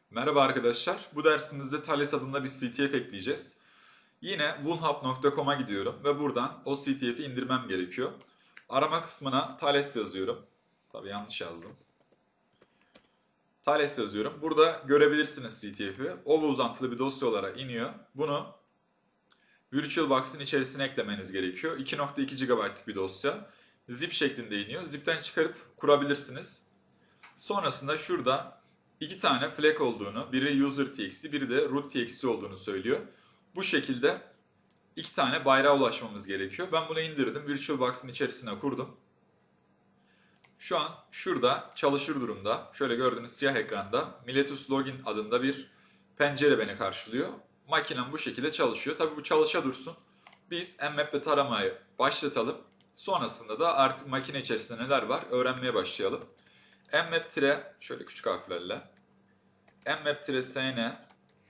Merhaba arkadaşlar. Bu dersimizde Thales adında bir CTF ekleyeceğiz. Yine woonhub.com'a gidiyorum ve buradan o CTF'i indirmem gerekiyor. Arama kısmına Thales yazıyorum. Tabii yanlış yazdım. Thales yazıyorum. Burada görebilirsiniz CTF'i. OVA uzantılı bir dosya olarak iniyor. Bunu VirtualBox'ın içerisine eklemeniz gerekiyor. 2.2 GB'lık bir dosya. Zip şeklinde iniyor. Zip'ten çıkarıp kurabilirsiniz. Sonrasında şurada iki tane flag olduğunu, biri user.txt, biri de root.txt olduğunu söylüyor. Bu şekilde iki tane bayrağa ulaşmamız gerekiyor. Ben bunu indirdim, VirtualBox'ın içerisine kurdum. Şu an şurada çalışır durumda. Şöyle gördüğünüz siyah ekranda Miletus Login adında bir pencere beni karşılıyor. Makinem bu şekilde çalışıyor. Tabii bu çalışa dursun. Biz Mmap'te taramayı başlatalım. Sonrasında da artık makine içerisinde neler var öğrenmeye başlayalım. Mmap şöyle küçük harflerle mmap-sn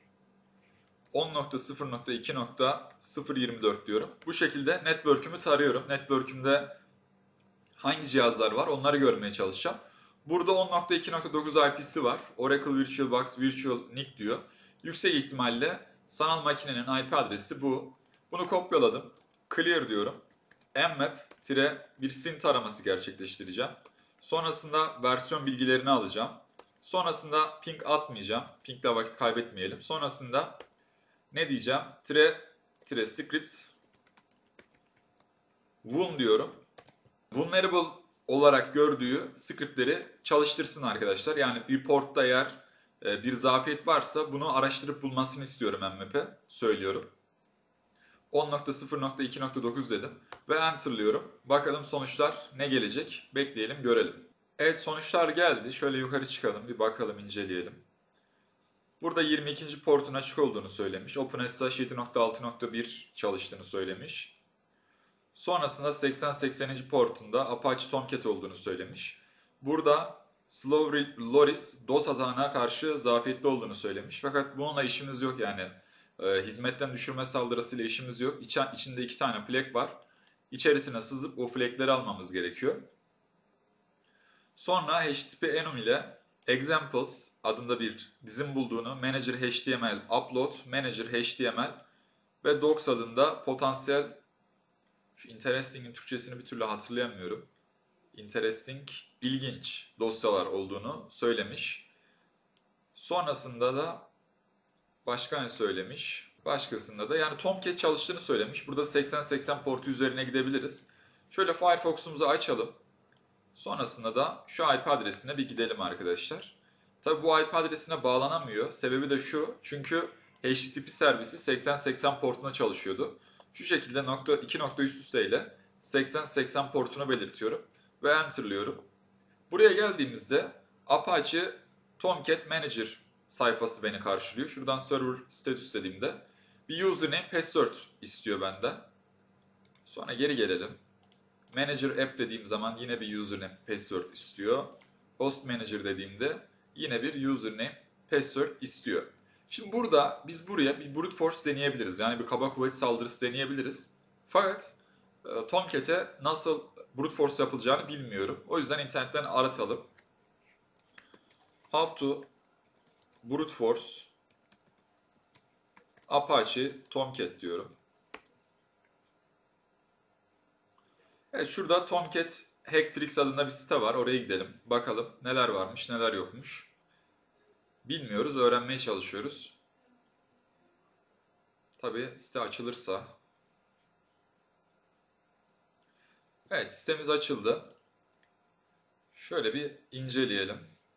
10.0.2.024 diyorum. Bu şekilde network'ümü tarıyorum. Network'ümde hangi cihazlar var onları görmeye çalışacağım. Burada 10.2.9 IP'si var. Oracle VirtualBox Virtual NIC diyor. Yüksek ihtimalle sanal makinenin IP adresi bu. Bunu kopyaladım. Clear diyorum. Mmap-bir SIN taraması gerçekleştireceğim. Sonrasında versiyon bilgilerini alacağım. Sonrasında ping atmayacağım. Pingle vakit kaybetmeyelim. Sonrasında ne diyeceğim? Script Woon diyorum. Vulnerable olarak gördüğü scriptleri çalıştırsın arkadaşlar. Yani bir portta eğer bir zafiyet varsa bunu araştırıp bulmasını istiyorum Mmap'e. Söylüyorum. 10.0.2.9 dedim ve enter'lıyorum. Bakalım sonuçlar ne gelecek? Bekleyelim, görelim. Evet, sonuçlar geldi. Şöyle yukarı çıkalım, bir bakalım, inceleyelim. Burada 22. portun açık olduğunu söylemiş. OpenSSH 7.6.1 çalıştığını söylemiş. Sonrasında 80-80. portunda Apache Tomcat olduğunu söylemiş. Burada Slow Loris DOS atağına karşı zafiyetli olduğunu söylemiş. Fakat bununla işimiz yok yani. Hizmetten düşürme saldırısıyla işimiz yok. İçinde iki tane flag var. İçerisine sızıp o flagleri almamız gerekiyor. Sonra HTTP enum ile examples adında bir dizin bulduğunu manager html upload, manager html ve docs adında potansiyel, şu interesting'in Türkçesini bir türlü hatırlayamıyorum. Interesting, ilginç dosyalar olduğunu söylemiş. Sonrasında da başka ne söylemiş? Başkasında da yani Tomcat çalıştığını söylemiş. Burada 80-80 portu üzerine gidebiliriz. Şöyle Firefox'umuzu açalım. Sonrasında da şu IP adresine bir gidelim arkadaşlar. Tabi bu IP adresine bağlanamıyor. Sebebi de şu. Çünkü HTTP servisi 80-80 portuna çalışıyordu. Şu şekilde iki nokta üst üste ile 80-80 portunu belirtiyorum. Ve enter'lıyorum. Buraya geldiğimizde Apache Tomcat Manager sayfası beni karşılıyor. Şuradan server status dediğimde bir username password istiyor benden. Sonra geri gelelim. Manager app dediğim zaman yine bir username password istiyor. Host manager dediğimde yine bir username password istiyor. Şimdi burada biz buraya bir brute force deneyebiliriz. Yani bir kaba kuvvet saldırısı deneyebiliriz. Fakat Tomcat'e nasıl brute force yapılacağını bilmiyorum. O yüzden internetten aratalım. How to brute force Apache Tomcat diyorum. Evet, şurada Tomcat Hacktricks adında bir site var. Oraya gidelim. Bakalım neler varmış, neler yokmuş. Bilmiyoruz, öğrenmeye çalışıyoruz. Tabii site açılırsa. Evet, sitemiz açıldı. Şöyle bir inceleyelim.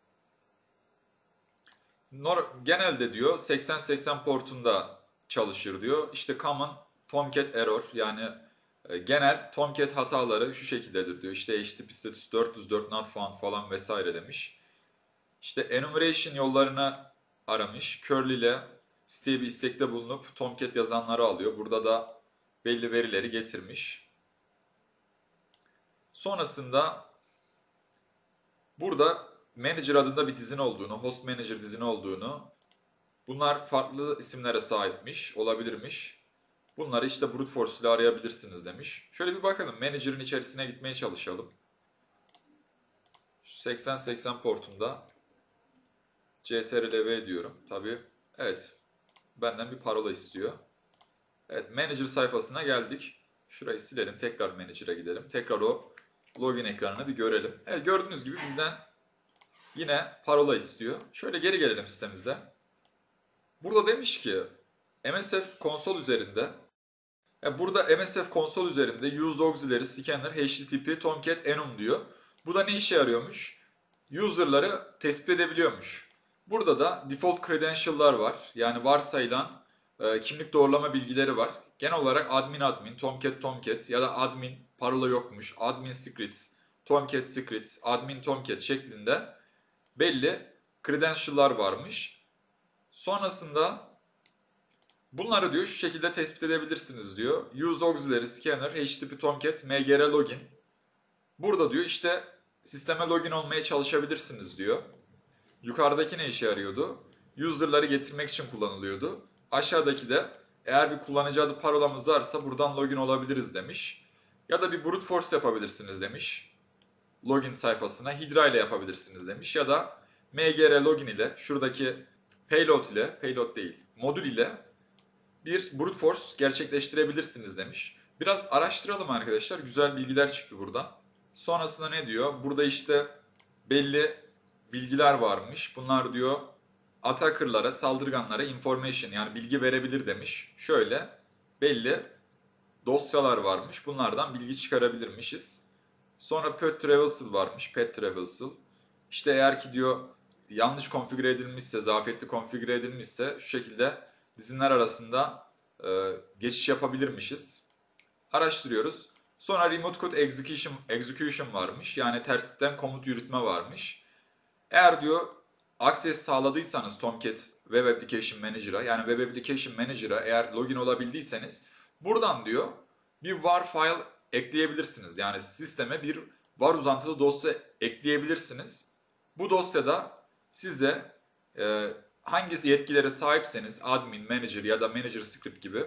Genelde diyor 80-80 portunda çalışır diyor. İşte common Tomcat error, yani genel Tomcat hataları şu şekildedir diyor. İşte HTTP status 404 not found falan vesaire demiş. İşte enumeration yollarını aramış. Curly ile siteye bir istekte bulunup Tomcat yazanları alıyor. Burada da belli verileri getirmiş. Sonrasında burada Manager adında bir dizin olduğunu, Host Manager dizini olduğunu, bunlar farklı isimlere sahipmiş, olabilirmiş. Bunları işte brute force ile arayabilirsiniz demiş. Şöyle bir bakalım, Manager'ın içerisine gitmeye çalışalım. Şu 80-80 portunda ctrl-v diyorum. Tabii. Evet. Benden bir parola istiyor. Evet. Manager sayfasına geldik. Şurayı silelim. Tekrar Manager'a gidelim. Tekrar o login ekranını bir görelim. Evet, gördüğünüz gibi bizden yine parola istiyor. Şöyle geri gelelim sitemize. Burada demiş ki MSF konsol üzerinde burada MSF konsol üzerinde Use Auxiliary Scanner HTTP Tomcat Enum diyor. Bu da ne işe yarıyormuş? User'ları tespit edebiliyormuş. Burada da default credential'lar var. Yani varsayılan kimlik doğrulama bilgileri var. Genel olarak admin, Tomcat ya da admin parola yokmuş. Admin secret, admin Tomcat şeklinde belli credential'lar varmış. Sonrasında bunları diyor şu şekilde tespit edebilirsiniz diyor. Use Auxiliary Scanner HTTP Tomcat MGR Login. Burada diyor işte sisteme login olmaya çalışabilirsiniz diyor. Yukarıdaki ne işe yarıyordu? User'ları getirmek için kullanılıyordu. Aşağıdaki de eğer bir kullanıcı adı parolamız varsa buradan login olabiliriz demiş. Ya da bir brute force yapabilirsiniz demiş. Login sayfasına Hydra ile yapabilirsiniz demiş. Ya da MGR login ile şuradaki payload değil modül ile bir brute force gerçekleştirebilirsiniz demiş. Biraz araştıralım arkadaşlar. Güzel bilgiler çıktı buradan. Sonrasında ne diyor? Burada işte belli bilgiler varmış. Bunlar diyor attacker'lara, saldırganlara information yani bilgi verebilir demiş. Şöyle belli dosyalar varmış. Bunlardan bilgi çıkarabilirmişiz. Sonra pet traversal varmış. Pet traversal. İşte eğer ki diyor yanlış konfigüre edilmişse, zafiyetli konfigüre edilmişse şu şekilde dizinler arasında geçiş yapabilirmişiz. Araştırıyoruz. Sonra remote code execution varmış. Yani tersten komut yürütme varmış. Eğer diyor access sağladıysanız Tomcat Web Application Manager'a yani Web Application Manager'a eğer login olabildiyseniz buradan diyor bir var file ekleyebilirsiniz. Yani sisteme bir var uzantılı dosya ekleyebilirsiniz. Bu dosyada size hangi yetkilere sahipseniz admin, manager ya da manager script gibi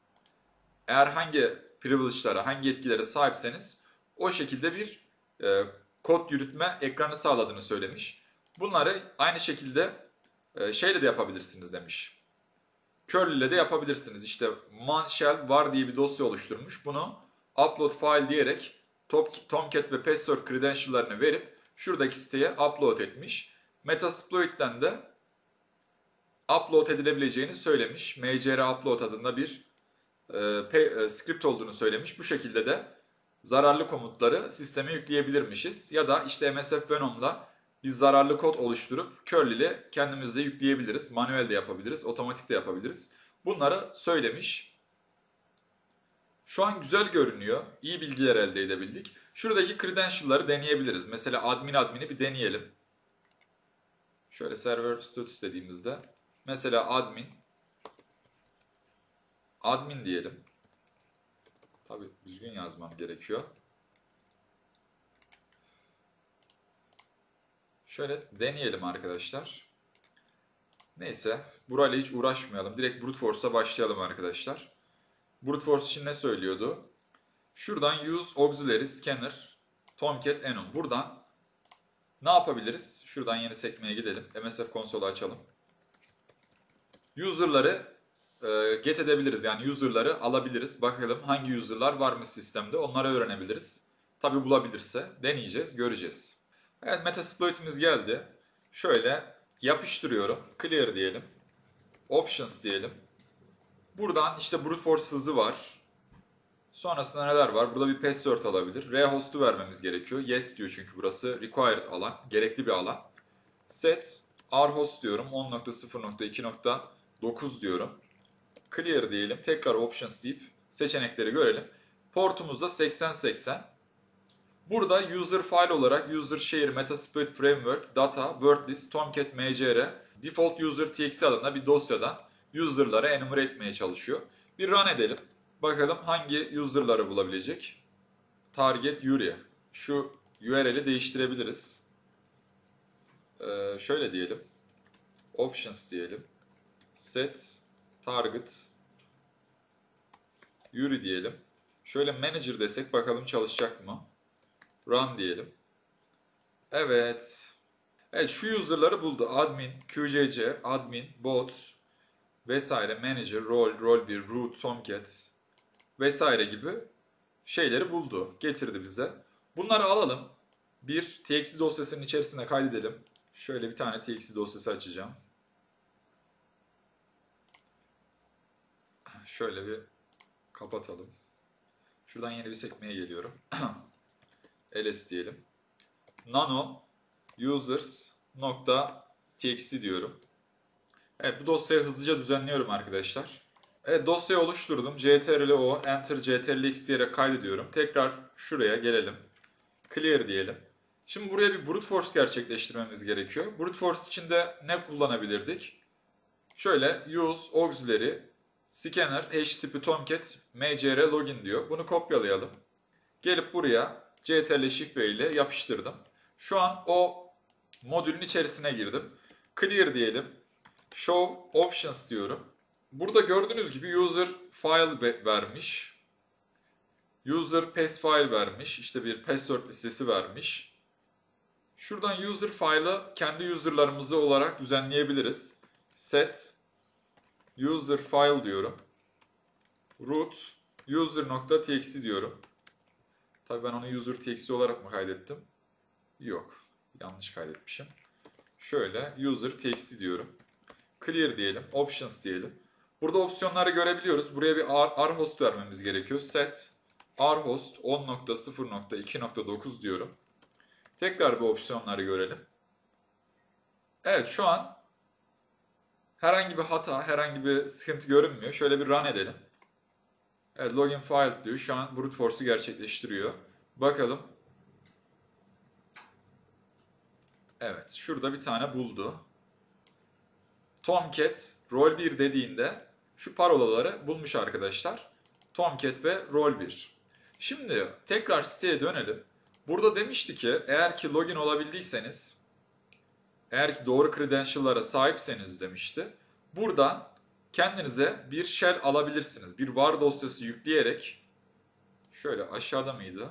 eğer hangi privilege'lara, hangi yetkilere sahipseniz o şekilde bir kod yürütme ekranı sağladığını söylemiş. Bunları aynı şekilde şeyle de yapabilirsiniz demiş. Curl ile de yapabilirsiniz. İşte man shell var diye bir dosya oluşturmuş. Bunu upload file diyerek Tomcat ve password credential'larını verip şuradaki siteye upload etmiş. Metasploit'ten de upload edilebileceğini söylemiş. mgr upload adında bir script olduğunu söylemiş. Bu şekilde de zararlı komutları sisteme yükleyebilirmişiz. Ya da işte MSF Venom'la bir zararlı kod oluşturup curl ile kendimiz de yükleyebiliriz. Manuel de yapabiliriz, otomatik de yapabiliriz. Bunları söylemiş. Şu an güzel görünüyor. İyi bilgiler elde edebildik. Şuradaki credential'ları deneyebiliriz. Mesela admin'i bir deneyelim. Şöyle server status dediğimizde mesela admin diyelim. Tabii düzgün yazmam gerekiyor. Şöyle deneyelim arkadaşlar. Neyse burayla hiç uğraşmayalım. Direkt brute force'a başlayalım arkadaşlar. Brute force için ne söylüyordu? Şuradan use auxiliary scanner Tomcat enum. Buradan ne yapabiliriz? Şuradan yeni sekmeye gidelim. MSF konsolu açalım. User'ları get edebiliriz. Yani user'ları alabiliriz. Bakalım hangi user'lar var mı sistemde onları öğrenebiliriz. Tabi bulabilirse deneyeceğiz, göreceğiz. Evet, Metasploit'imiz geldi. Şöyle yapıştırıyorum. Clear diyelim. Options diyelim. Buradan işte brute force hızı var. Sonrasında neler var? Burada bir password alabilir. Rehost'u vermemiz gerekiyor. Yes diyor çünkü burası required alan. Gerekli bir alan. Set rhost diyorum. 10.0.2.9 diyorum. Clear diyelim. Tekrar options deyip seçenekleri görelim. Portumuzda 8080. Burada user file olarak user share metasploit framework data wordlist tomcat mgr default user txt adında bir dosyadan user'lara enumerate etmeye çalışıyor. Bir run edelim. Bakalım hangi user'ları bulabilecek. Target URI. Şu URL'i değiştirebiliriz. Şöyle diyelim. Options diyelim. Set target URI diyelim. Şöyle manager desek bakalım çalışacak mı? Run diyelim. Evet. Evet, şu user'ları buldu. Admin, QCC, admin, bot vesaire, manager, rol 1, root, tomcat vesaire gibi şeyleri buldu. Getirdi bize. Bunları alalım. Bir txt dosyasının içerisine kaydedelim. Şöyle bir tane txt dosyası açacağım. Şöyle bir kapatalım. Şuradan yeni bir sekmeye geliyorum. ls diyelim. Nano users .txt diyorum. Evet, bu dosyayı hızlıca düzenliyorum arkadaşlar. Evet, dosyayı oluşturdum. ctrl-o, enter ctrl-x diyerek kaydediyorum. Tekrar şuraya gelelim. Clear diyelim. Şimdi buraya bir brute force gerçekleştirmemiz gerekiyor. Brute force için de ne kullanabilirdik? Şöyle use auxiliary scanner http tomcat mcr login diyor. Bunu kopyalayalım. Gelip buraya ctrl shift v ile yapıştırdım. Şu an o modülün içerisine girdim. Clear diyelim. Show options diyorum. Burada gördüğünüz gibi user file vermiş. User pass file vermiş. İşte bir password listesi vermiş. Şuradan user file'ı kendi user'larımızı olarak düzenleyebiliriz. Set user file diyorum. Root user.txt diyorum. Tabii ben onu user.txt olarak mı kaydettim? Yok. Yanlış kaydetmişim. Şöyle user.txt diyorum. Clear diyelim. Options diyelim. Burada opsiyonları görebiliyoruz. Buraya bir rhost vermemiz gerekiyor. Set rhost 10.0.2.9 diyorum. Tekrar bu opsiyonları görelim. Evet, şu an herhangi bir hata, herhangi bir sıkıntı görünmüyor. Şöyle bir run edelim. Evet, login file diyor. Şu an brute force'u gerçekleştiriyor. Bakalım. Evet, şurada bir tane buldu. Tomcat rol1 dediğinde şu parolaları bulmuş arkadaşlar. Tomcat ve rol1. Şimdi tekrar siteye dönelim. Burada demişti ki eğer ki login olabildiyseniz, eğer ki doğru credential'lara sahipseniz demişti. Buradan kendinize bir shell alabilirsiniz. Bir var dosyası yükleyerek, şöyle aşağıda mıydı?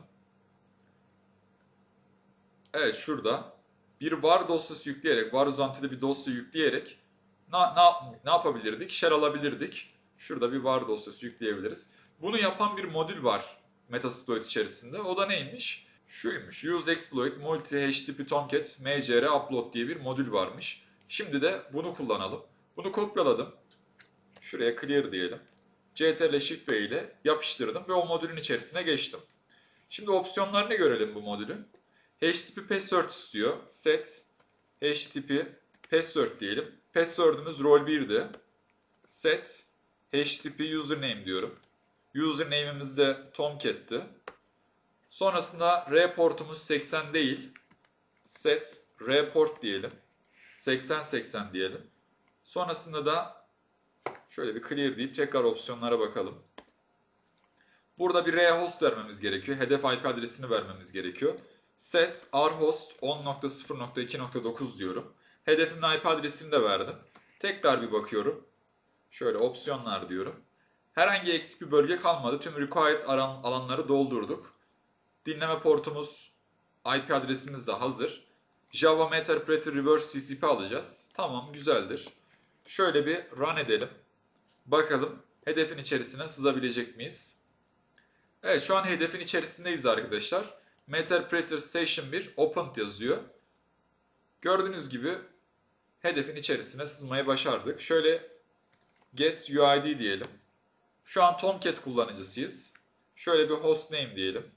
Evet, şurada bir var dosyası yükleyerek, var uzantılı bir dosya yükleyerek ne yapabilirdik? Shell alabilirdik. Şurada bir var dosyası yükleyebiliriz. Bunu yapan bir modül var Metasploit içerisinde. O da neymiş? Şuymuş. Use exploit multi http tomcat mcr upload diye bir modül varmış. Şimdi de bunu kullanalım. Bunu kopyaladım. Şuraya clear diyelim. ctrl shift v ile yapıştırdım ve o modülün içerisine geçtim. Şimdi opsiyonlarını görelim bu modülün. HTTP password istiyor. Set HTTP password diyelim. Password'ümüz rol1'di. Set HTTP username diyorum. Username'imiz de tomcat'ti. Sonrasında reportumuz 80 değil. Set report diyelim. 80 diyelim. Sonrasında da şöyle bir clear deyip tekrar opsiyonlara bakalım. Burada bir rhost vermemiz gerekiyor. Hedef IP adresini vermemiz gerekiyor. Set rhost 10.0.2.9 diyorum. Hedefimin IP adresini de verdim. Tekrar bir bakıyorum. Şöyle opsiyonlar diyorum. Herhangi eksik bir bölge kalmadı. Tüm required alanları doldurduk. Dinleme portumuz, IP adresimiz de hazır. Java Meterpreter Reverse TCP alacağız. Tamam, güzeldir. Şöyle bir run edelim. Bakalım hedefin içerisine sızabilecek miyiz? Evet, şu an hedefin içerisindeyiz arkadaşlar. Meterpreter Session 1 Opened yazıyor. Gördüğünüz gibi hedefin içerisine sızmayı başardık. Şöyle get UID diyelim. Şu an Tomcat kullanıcısıyız. Şöyle bir hostname diyelim.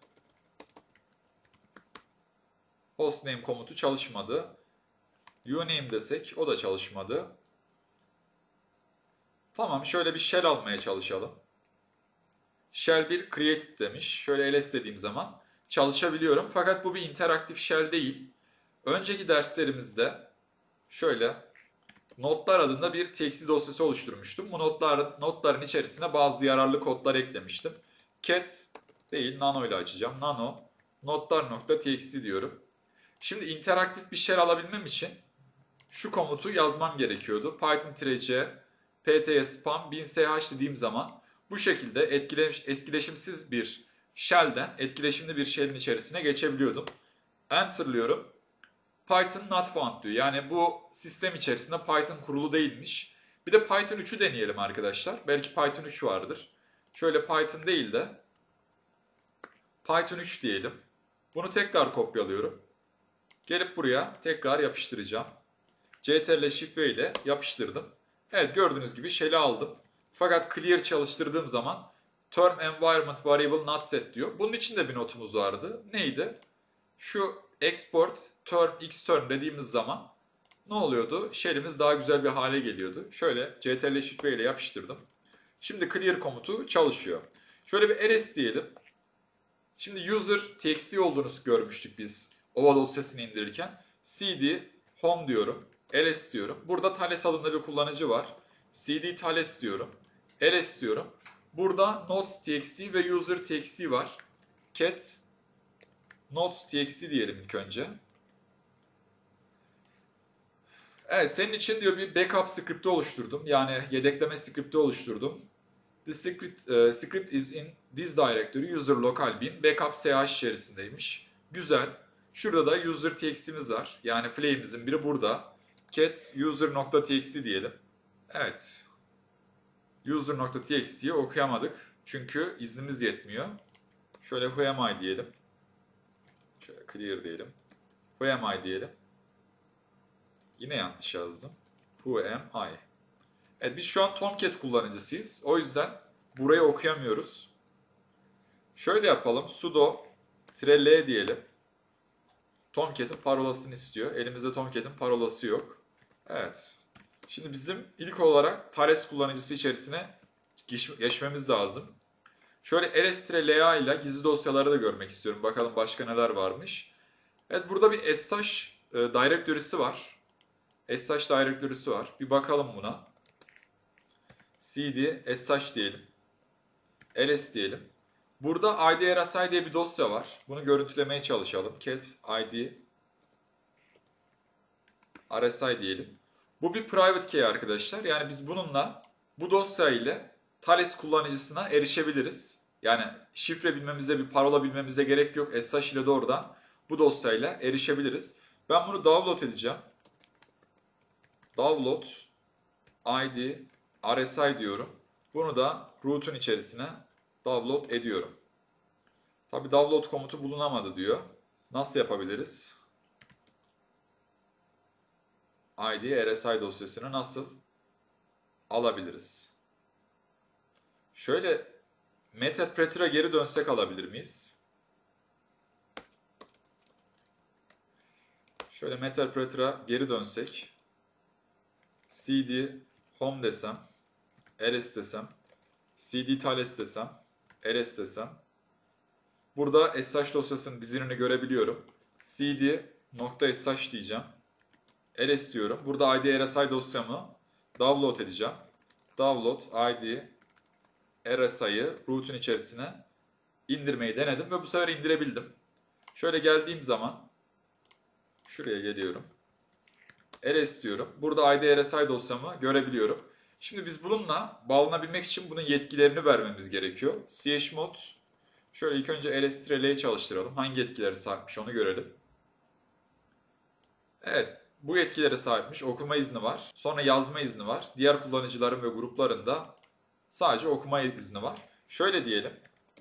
Hostname komutu çalışmadı. Uname desek o da çalışmadı. Tamam, şöyle bir shell almaya çalışalım. Shell 1 created demiş. Şöyle ls dediğim zaman çalışabiliyorum. Fakat bu bir interaktif shell değil. Önceki derslerimizde şöyle notlar adında bir txt dosyası oluşturmuştum. Bu notların içerisine bazı yararlı kodlar eklemiştim. Cat değil, nano ile açacağım. Nano notlar.txt diyorum. Şimdi interaktif bir shell alabilmem için şu komutu yazmam gerekiyordu. Python-c ptspam 1000sh dediğim zaman bu şekilde etkileşimsiz bir shell'den etkileşimli bir shell'in içerisine geçebiliyordum. Enter'lıyorum. Python not found diyor. Yani bu sistem içerisinde Python kurulu değilmiş. Bir de Python 3'ü deneyelim arkadaşlar. Belki Python 3 vardır. Şöyle Python değil de Python 3 diyelim. Bunu tekrar kopyalıyorum. Gelip buraya tekrar yapıştıracağım. CTRL Shift V ile yapıştırdım. Evet, gördüğünüz gibi shell'i aldım. Fakat clear çalıştırdığım zaman term environment variable not set diyor. Bunun için de bir notumuz vardı. Neydi? Şu export term xterm dediğimiz zaman ne oluyordu? Shell'imiz daha güzel bir hale geliyordu. Şöyle CTRL Shift V ile yapıştırdım. Şimdi clear komutu çalışıyor. Şöyle bir ls diyelim. Şimdi user txt olduğunu görmüştük biz OVA dosyasını indirirken. cd home diyorum. ls diyorum. Burada Thales adında bir kullanıcı var. cd Thales diyorum. ls diyorum. Burada notes.txt ve user.txt var. Cat notes.txt diyelim ilk önce. Evet, senin için diyor bir backup script'i oluşturdum. Yani yedekleme script'i oluşturdum. The script is in this directory user local bin. Backup sh içerisindeymiş. Güzel. Şurada da user.txt'miz var. Yani flame'imizin biri burada. Cat user.txt diyelim. Evet. User.txt'yi okuyamadık. Çünkü iznimiz yetmiyor. Şöyle who am I diyelim. Şöyle clear diyelim. Who am I diyelim. Yine yanlış yazdım. Who am I? Evet, biz şu an Tomcat kullanıcısıyız. O yüzden burayı okuyamıyoruz. Şöyle yapalım. Sudo -l diyelim. Tomcat'in parolasını istiyor. Elimizde Tomcat'in parolası yok. Evet. Şimdi bizim ilk olarak Thales kullanıcısı içerisine geçmemiz lazım. Şöyle ls-la ile gizli dosyaları da görmek istiyorum. Bakalım başka neler varmış. Evet, burada bir sh directory'si var. sh directory'si var. Bir bakalım buna. cd sh diyelim. ls diyelim. Burada id-rsi diye bir dosya var. Bunu görüntülemeye çalışalım. Cat id rsi diyelim. Bu bir private key arkadaşlar. Yani biz bununla, bu dosya ile Thales kullanıcısına erişebiliriz. Yani şifre bilmemize, bir parola bilmemize gerek yok. SSH ile doğrudan bu dosyayla erişebiliriz. Ben bunu download edeceğim. Download id rsi diyorum. Bunu da root'un içerisine download ediyorum. Tabi download komutu bulunamadı diyor. Nasıl yapabiliriz? id rsi dosyasını nasıl alabiliriz? Şöyle Meterpreter'a geri dönsek alabilir miyiz? Şöyle Meterpreter'a geri dönsek. cd home desem. ls desem. cd Thales desem. ls desem. Burada sh dosyasının dizinini görebiliyorum. cd.sh diyeceğim. ls diyorum. Burada id rsi dosyamı download edeceğim. Download id rsi'yi root'un içerisine indirmeyi denedim ve bu sefer indirebildim. Şöyle geldiğim zaman şuraya geliyorum. ls diyorum. Burada id rsi dosyamı görebiliyorum. Şimdi biz bununla bağlanabilmek için bunun yetkilerini vermemiz gerekiyor. chmod. Şöyle ilk önce ls-l'yi çalıştıralım. Hangi yetkileri sahipmiş onu görelim. Evet, bu yetkilere sahipmiş. Okuma izni var. Sonra yazma izni var. Diğer kullanıcıların ve grupların da sadece okuma izni var. Şöyle diyelim.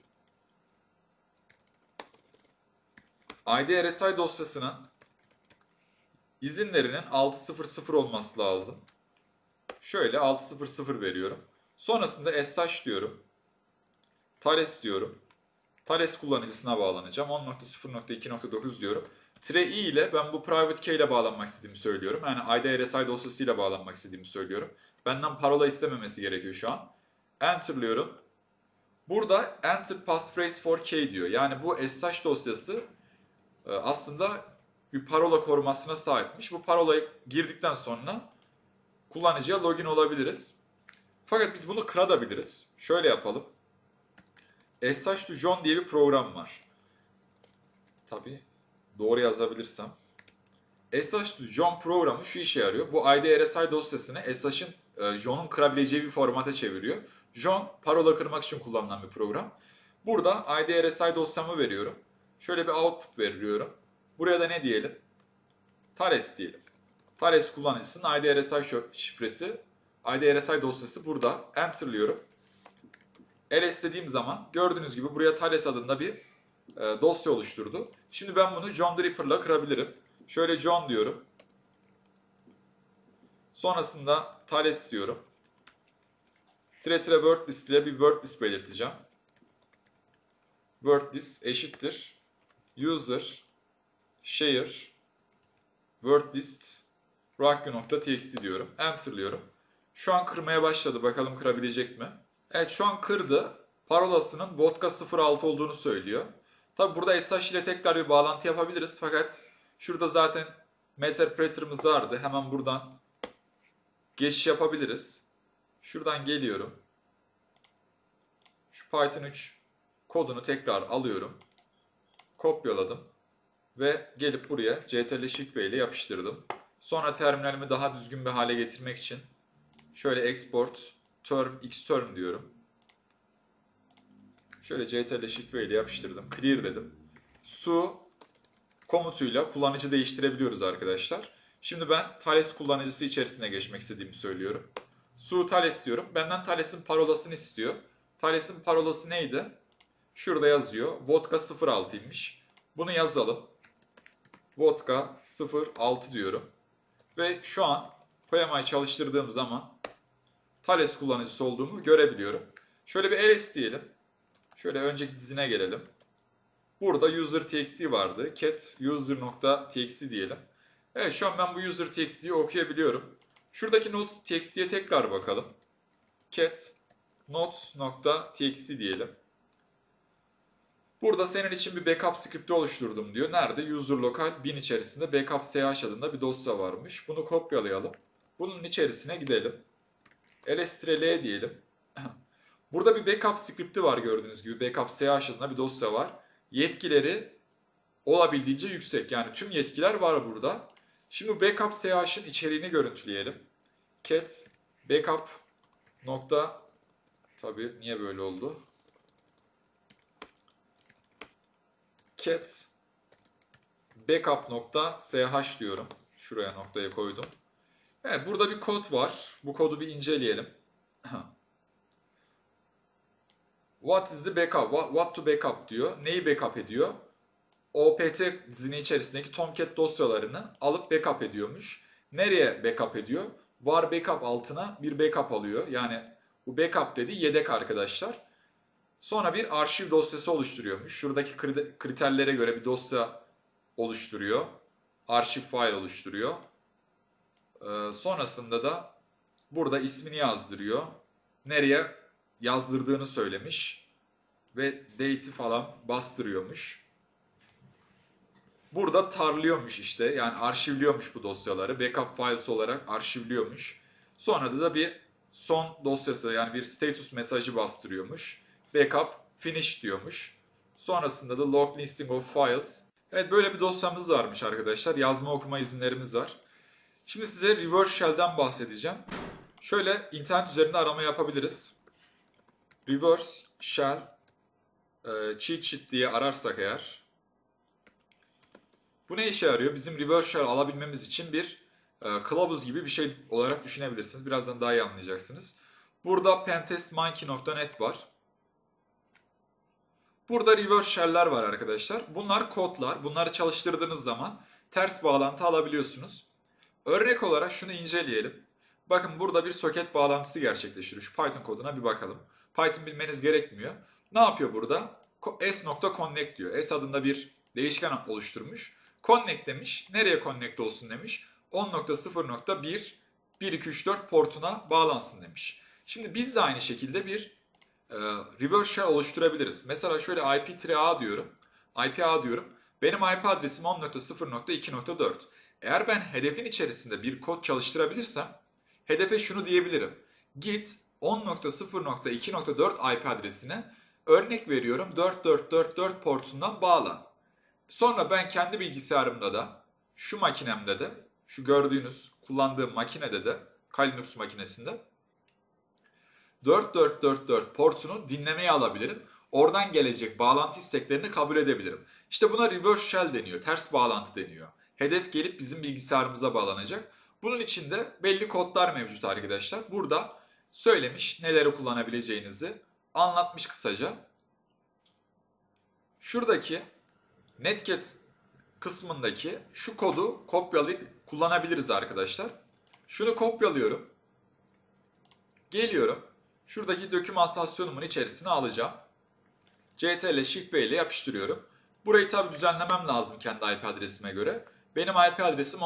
id rsi dosyasının izinlerinin 600 olması lazım. Şöyle 600 veriyorum. Sonrasında sh diyorum. Thales diyorum. Thales kullanıcısına bağlanacağım. 10.0.2.9 diyorum. -i ile ben bu private key ile bağlanmak istediğimi söylüyorum. Yani id rsi dosyasıyla bağlanmak istediğimi söylüyorum. Benden parola istememesi gerekiyor şu an. Enter'lıyorum. Burada enter passphrase for key diyor. Yani bu sh dosyası aslında bir parola korumasına sahipmiş. Bu parolayı girdikten sonra kullanıcıya login olabiliriz. Fakat biz bunu kırabiliriz. Şöyle yapalım. sh2john diye bir program var. Tabii doğru yazabilirsem. sh2john programı şu işe yarıyor. Bu id rsi dosyasını sh'ın John'un kırabileceği bir formata çeviriyor. John parola kırmak için kullanılan bir program. Burada id rsi dosyamı veriyorum. Şöyle bir output veriyorum. Buraya da ne diyelim? Thales diyelim. Thales kullanıcısının IDRSI şifresi, IDRSI dosyası burada. Enter'lıyorum. ls dediğim zaman gördüğünüz gibi buraya Thales adında bir dosya oluşturdu. Şimdi ben bunu John the Ripper'la kırabilirim. Şöyle John diyorum. Sonrasında Thales diyorum. Word list ile bir word list belirteceğim. Word list eşittir user share word list rockyo.txt diyorum. Enter'lıyorum. Şu an kırmaya başladı. Bakalım kırabilecek mi? Evet, şu an kırdı. Parolasının vodka 06 olduğunu söylüyor. Tabi burada SSH ile tekrar bir bağlantı yapabiliriz. Fakat şurada zaten Meterpreter'ımız vardı. Hemen buradan geçiş yapabiliriz. Şuradan geliyorum. Şu Python 3 kodunu tekrar alıyorum. Kopyaladım. Ve gelip buraya CTRL Shift V ile yapıştırdım. Sonra terminalimi daha düzgün bir hale getirmek için şöyle export term xterm diyorum. Şöyle CTRL Shift V ile yapıştırdım. Clear dedim. Su komutuyla kullanıcı değiştirebiliyoruz arkadaşlar. Şimdi ben Thales kullanıcısı içerisine geçmek istediğimi söylüyorum. Su Thales diyorum. Benden Thales'in parolasını istiyor. Thales'in parolası neydi? Şurada yazıyor. Vodka 06'ymış. Bunu yazalım. Vodka 06 diyorum. Ve şu an PMI çalıştırdığım zaman Thales kullanıcısı olduğumu görebiliyorum. Şöyle bir ls diyelim. Şöyle önceki dizine gelelim. Burada user.txt vardı. Cat user.txt diyelim. Evet, şu an ben bu user.txt'yi okuyabiliyorum. Şuradaki notes.txt'ye tekrar bakalım. Cat notes.txt diyelim. Burada senin için bir backup script'i oluşturdum diyor. Nerede? User local bin içerisinde backup sh adında bir dosya varmış. Bunu kopyalayalım. Bunun içerisine gidelim. ls-l diyelim. Burada bir backup script'i var gördüğünüz gibi. Backup sh adında bir dosya var. Yetkileri olabildiğince yüksek. Yani tüm yetkiler var burada. Şimdi backup sh'ın içeriğini görüntüleyelim. Cat backup nokta, tabii niye böyle oldu? Cat backup nokta sh diyorum. Şuraya noktayı koydum. Evet, burada bir kod var. Bu kodu bir inceleyelim. What is the backup? What to backup diyor. Neyi backup ediyor? OPT dizini içerisindeki Tomcat dosyalarını alıp backup ediyormuş. Nereye backup ediyor? Var backup altına bir backup alıyor. Yani bu backup dediği yedek arkadaşlar. Sonra bir arşiv dosyası oluşturuyormuş. Şuradaki kriterlere göre bir dosya oluşturuyor. Arşiv file oluşturuyor. Sonrasında da burada ismini yazdırıyor. Nereye yazdırdığını söylemiş. Ve date'i falan bastırıyormuş. Burada tarlıyormuş işte. Yani arşivliyormuş bu dosyaları. Backup files olarak arşivliyormuş. Sonra da bir son dosyası, yani bir status mesajı bastırıyormuş. Backup finish diyormuş. Sonrasında da log listing of files. Evet, böyle bir dosyamız varmış arkadaşlar. Yazma okuma izinlerimiz var. Şimdi size reverse shell'den bahsedeceğim. Şöyle internet üzerinde arama yapabiliriz. Reverse shell cheat sheet diye ararsak eğer. Bu ne işe yarıyor? Bizim reverse shell alabilmemiz için bir kılavuz gibi bir şey olarak düşünebilirsiniz. Birazdan daha iyi anlayacaksınız. Burada pentestmonkey.net var. Burada reverse shell'ler var arkadaşlar. Bunlar kodlar. Bunları çalıştırdığınız zaman ters bağlantı alabiliyorsunuz. Örnek olarak şunu inceleyelim. Bakın burada bir soket bağlantısı gerçekleştiriyor. Şu Python koduna bir bakalım. Python bilmeniz gerekmiyor. Ne yapıyor burada? S.connect diyor. S adında bir değişken oluşturmuş. Connect demiş. Nereye connect olsun demiş. 10.0.1 1.2.3.4 portuna bağlansın demiş. Şimdi biz de aynı şekilde bir reverse shell oluşturabiliriz. Mesela şöyle IP-A diyorum. IP-A diyorum. Benim IP adresim 10.0.2.4. Eğer ben hedefin içerisinde bir kod çalıştırabilirsem hedefe şunu diyebilirim. Git 10.0.2.4 IP adresine, örnek veriyorum, 4444 portundan bağlan. Sonra ben kendi bilgisayarımda da, şu makinemde de, şu gördüğünüz kullandığım makinede de, Linux makinesinde 4444 portunu dinlemeye alabilirim. Oradan gelecek bağlantı isteklerini kabul edebilirim. İşte buna reverse shell deniyor. Ters bağlantı deniyor. hedef gelip bizim bilgisayarımıza bağlanacak. Bunun için de belli kodlar mevcut arkadaşlar. Burada söylemiş neleri kullanabileceğinizi anlatmış kısaca. Şuradaki Netcat kısmındaki şu kodu kopyalayıp kullanabiliriz arkadaşlar. Şunu kopyalıyorum. Geliyorum. Şuradaki dokümantasyonumun içerisine alacağım. CTRL Shift V ile yapıştırıyorum. Burayı tabi düzenlemem lazım kendi IP adresime göre. Benim IP adresim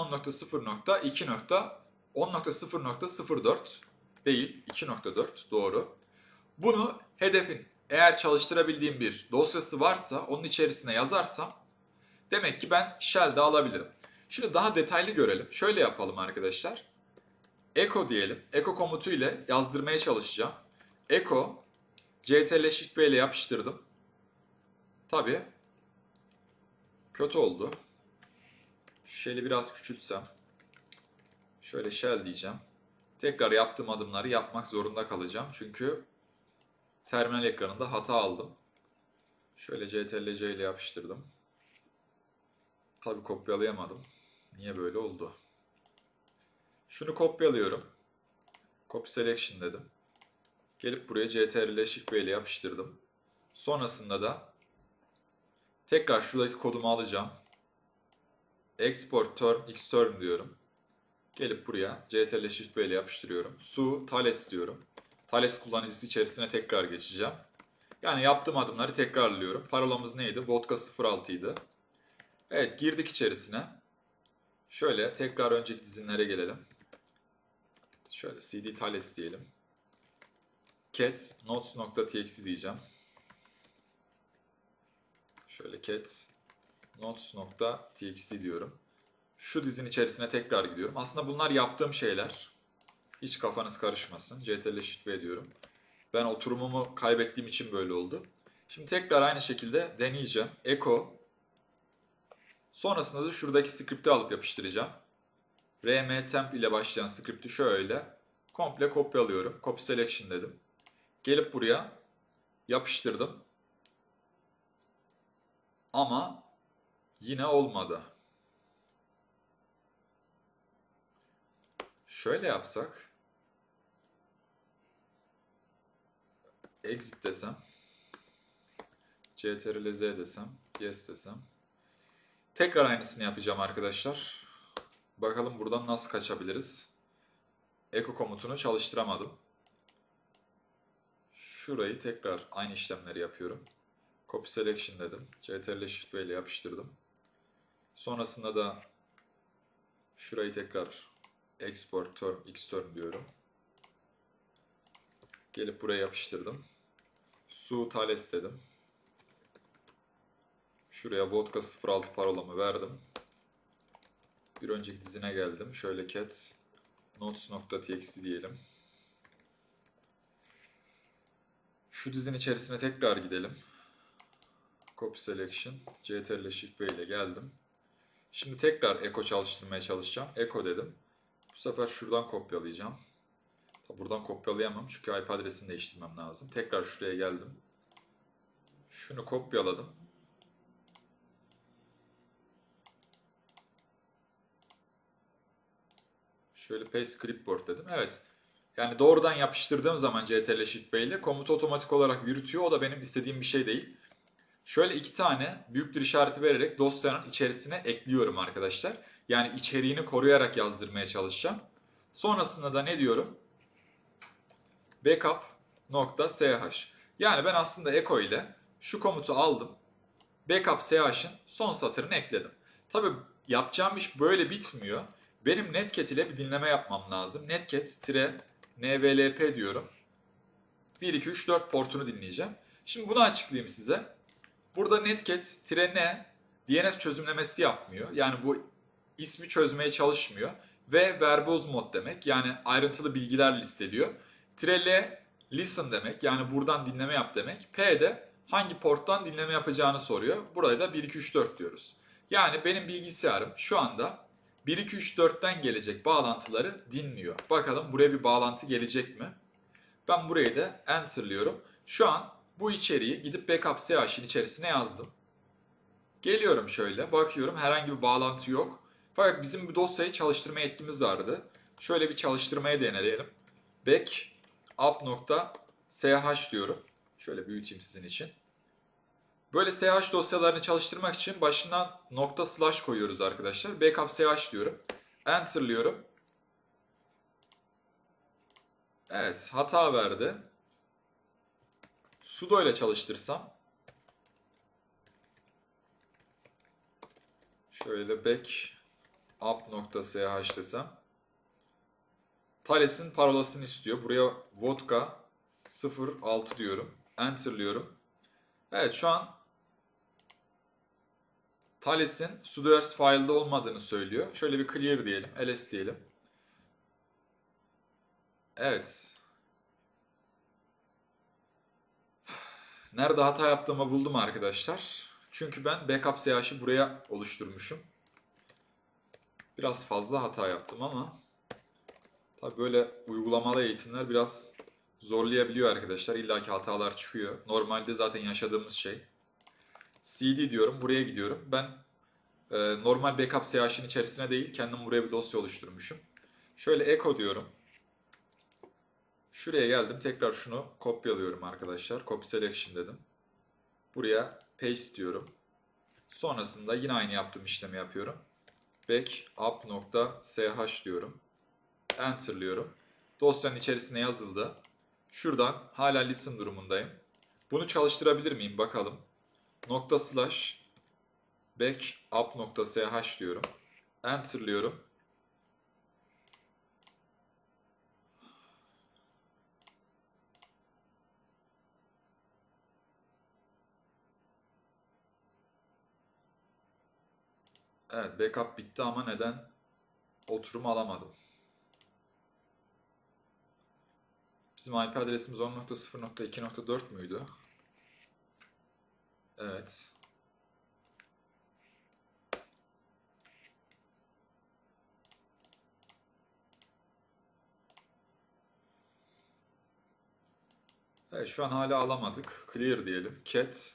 10.0.2.10.0.04 değil 2.4 doğru. Bunu hedefin eğer çalıştırabildiğim bir dosyası varsa onun içerisine yazarsam demek ki ben shell'de alabilirim. Şimdi daha detaylı görelim. Şöyle yapalım arkadaşlar. Echo diyelim. Echo komutu ile yazdırmaya çalışacağım. Echo CTRL Shift V ile yapıştırdım. Tabii kötü oldu. Shell'i biraz küçültsem. Şöyle shell diyeceğim. Tekrar yaptığım adımları yapmak zorunda kalacağım. Çünkü terminal ekranında hata aldım. Şöyle CTRL C ile yapıştırdım. Tabii kopyalayamadım. Niye böyle oldu? Şunu kopyalıyorum. Copy Selection dedim. Gelip buraya CTRL Shift V ile yapıştırdım. Sonrasında da tekrar şuradaki kodumu alacağım. Export term xterm diyorum. Gelip buraya CTRL Shift V ile yapıştırıyorum. Su Thales diyorum. Thales kullanıcısı içerisine tekrar geçeceğim. Yani yaptığım adımları tekrarlıyorum. Parolamız neydi? Vodka 06 idi. Evet, girdik içerisine. Şöyle tekrar önceki dizinlere gelelim. Şöyle cd Thales diyelim. Cat notes.txt diyeceğim. Şöyle cat notes.txt diyorum. Şu dizin içerisine tekrar gidiyorum. Aslında bunlar yaptığım şeyler. Hiç kafanız karışmasın. CTRL Shift V diyorum. Ben oturumumu kaybettiğim için böyle oldu. Şimdi tekrar aynı şekilde deneyeceğim. Echo. Sonrasında da şuradaki script'i alıp yapıştıracağım. rmtemp ile başlayan script'i şöyle komple kopyalıyorum. Copy Selection dedim. Gelip buraya yapıştırdım. Ama yine olmadı. Şöyle yapsak. Exit desem. CTRL Z desem. Yes desem. Tekrar aynısını yapacağım arkadaşlar. Bakalım buradan nasıl kaçabiliriz. Echo komutunu çalıştıramadım. Şurayı tekrar aynı işlemleri yapıyorum. Copy Selection dedim. CTRL Shift V ile yapıştırdım. Sonrasında da şurayı tekrar Export term xterm diyorum. Gelip buraya yapıştırdım. Su Thales dedim. Şuraya Vodka 06 parolamı verdim. Bir önceki dizine geldim. Şöyle cat notes.txt diyelim. Şu dizin içerisine tekrar gidelim. Copy Selection, CTRL Shift V ile geldim. Şimdi tekrar Echo çalıştırmaya çalışacağım. Echo dedim. Bu sefer şuradan kopyalayacağım. Buradan kopyalayamam çünkü IP adresini değiştirmem lazım. Tekrar şuraya geldim. Şunu kopyaladım. Şöyle paste scriptboard dedim. Evet. Yani doğrudan yapıştırdığım zaman CTRL Shift V ile komutu otomatik olarak yürütüyor. O da benim istediğim bir şey değil. Şöyle iki tane büyüktür işareti vererek dosyanın içerisine ekliyorum arkadaşlar. Yani içeriğini koruyarak yazdırmaya çalışacağım. Sonrasında da ne diyorum? Backup.sh. Yani ben aslında echo ile şu komutu aldım. Backup.sh'ın son satırını ekledim. Tabi yapacağım iş böyle bitmiyor. Benim Netcat ile bir dinleme yapmam lazım. Netcat-nvlp diyorum. 1, 2, 3, 4 portunu dinleyeceğim. Şimdi bunu açıklayayım size. Burada Netcat-n DNS çözümlemesi yapmıyor. Yani bu ismi çözmeye çalışmıyor. Ve verbose mod demek. Yani ayrıntılı bilgiler listeliyor. L listen demek. Yani buradan dinleme yap demek. P de hangi porttan dinleme yapacağını soruyor. Buraya da 1, 2, 3, 4 diyoruz. Yani benim bilgisayarım şu anda 1, 2, 3, 4'ten gelecek bağlantıları dinliyor. Bakalım buraya bir bağlantı gelecek mi? Ben burayı da enter'lıyorum. Şu an bu içeriği gidip backup.sh'in içerisine yazdım. Geliyorum şöyle bakıyorum herhangi bir bağlantı yok. Fakat bizim bu dosyayı çalıştırma yetkimiz vardı. Şöyle bir çalıştırmaya deneyelim. Backup.sh diyorum. Şöyle büyüteyim sizin için. Böyle sh dosyalarını çalıştırmak için başına nokta slash koyuyoruz arkadaşlar. Backup.sh diyorum. Enter'lıyorum. Evet, hata verdi. Sudo ile çalıştırsam. Şöyle backup.sh desem. Thales'in parolasını istiyor. Buraya vodka 06 diyorum. Enter'lıyorum. Evet, şu an Thales'in sudoers file'da olmadığını söylüyor. Şöyle bir clear diyelim. ls diyelim. Evet. Nerede hata yaptığımı buldum arkadaşlar. Çünkü ben backup CH'ı buraya oluşturmuşum. Biraz fazla hata yaptım ama tabii böyle uygulamalı eğitimler biraz zorlayabiliyor arkadaşlar. İlla ki hatalar çıkıyor. Normalde zaten yaşadığımız şey. cd diyorum. Buraya gidiyorum. Ben normal backup CH'ın içerisine değil, kendim buraya bir dosya oluşturmuşum. Şöyle echo diyorum. Şuraya geldim. Tekrar şunu kopyalıyorum arkadaşlar. Copy selection dedim. Buraya paste diyorum. Sonrasında yine aynı yaptığım işlemi yapıyorum. Backup.sh diyorum. Enter'lıyorum. Dosyanın içerisine yazıldı. Şuradan hala listen durumundayım. Bunu çalıştırabilir miyim bakalım. Nokta slash backup.sh diyorum. Enter'lıyorum. Evet, backup bitti ama neden oturum alamadım? Bizim IP adresimiz 10.0.2.4 müydü? Evet. Evet, şu an hala alamadık. Clear diyelim. Cat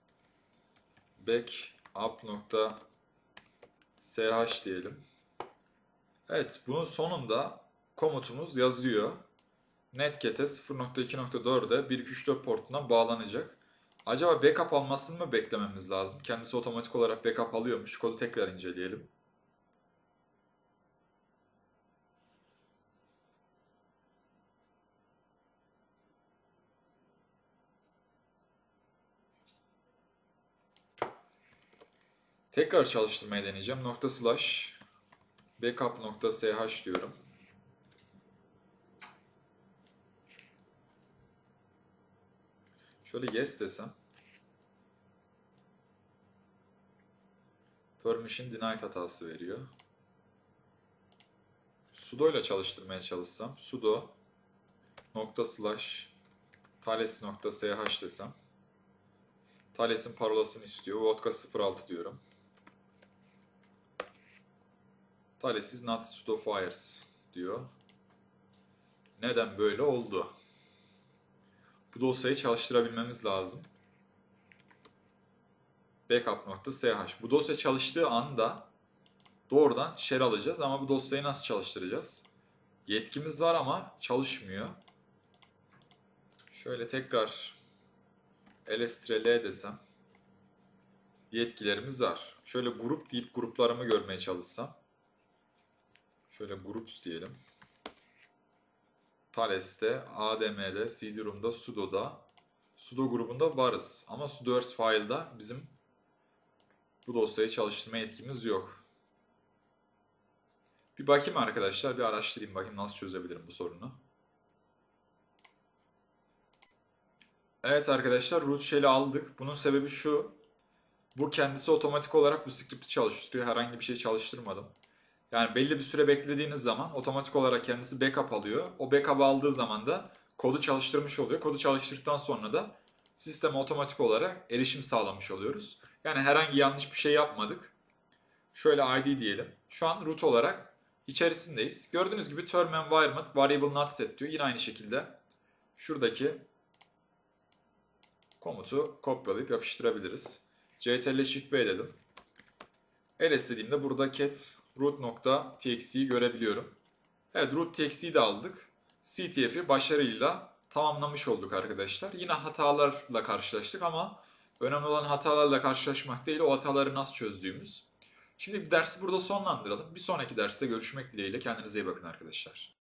backup.sh diyelim. Evet, bunun sonunda komutumuz yazıyor. Netcat'e 0.2.4'e 1.2.3.4 portundan bağlanacak. Acaba backup almasını mı beklememiz lazım? Kendisi otomatik olarak backup alıyormuş. Kodu tekrar inceleyelim. Tekrar çalıştırmaya deneyeceğim. Nokta slash backup.sh diyorum. Şöyle yes desem. Permission denied hatası veriyor. Sudo ile çalıştırmaya çalışsam. Sudo nokta slash thales.sh desem. Thales'in parolasını istiyor. Vodka 06 diyorum. Thales is not sudo fires diyor. Neden böyle oldu? Bu dosyayı çalıştırabilmemiz lazım. Backup.sh. Bu dosya çalıştığı anda doğrudan share alacağız ama bu dosyayı nasıl çalıştıracağız? Yetkimiz var ama çalışmıyor. Şöyle tekrar ls-l desem. Yetkilerimiz var. Şöyle grup deyip gruplarımı görmeye çalışsam. Şöyle groups diyelim. Thales'te, ADM'de, CD-ROM'da, sudo'da, sudo grubunda varız. Ama sudoers file'da bizim bu dosyayı çalıştırma yetkimiz yok. Bir bakayım arkadaşlar, bir araştırayım bakayım nasıl çözebilirim bu sorunu. Evet arkadaşlar, root shell'i aldık. Bunun sebebi şu. Bu kendisi otomatik olarak bu script'i çalıştırıyor. Herhangi bir şey çalıştırmadım. Yani belli bir süre beklediğiniz zaman otomatik olarak kendisi backup alıyor. O backup aldığı zaman da kodu çalıştırmış oluyor. Kodu çalıştırdıktan sonra da sisteme otomatik olarak erişim sağlamış oluyoruz. Yani herhangi yanlış bir şey yapmadık. Şöyle ID diyelim. Şu an root olarak içerisindeyiz. Gördüğünüz gibi term environment variable not set diyor. Yine aynı şekilde şuradaki komutu kopyalayıp yapıştırabiliriz. CTRL Shift V dedim. ls dediğimde burada cat root.txt'yi görebiliyorum. Evet, root.txt'yi de aldık. CTF'i başarıyla tamamlamış olduk arkadaşlar. Yine hatalarla karşılaştık ama önemli olan hatalarla karşılaşmak değil, o hataları nasıl çözdüğümüz. Şimdi dersi burada sonlandıralım. Bir sonraki derste görüşmek dileğiyle. Kendinize iyi bakın arkadaşlar.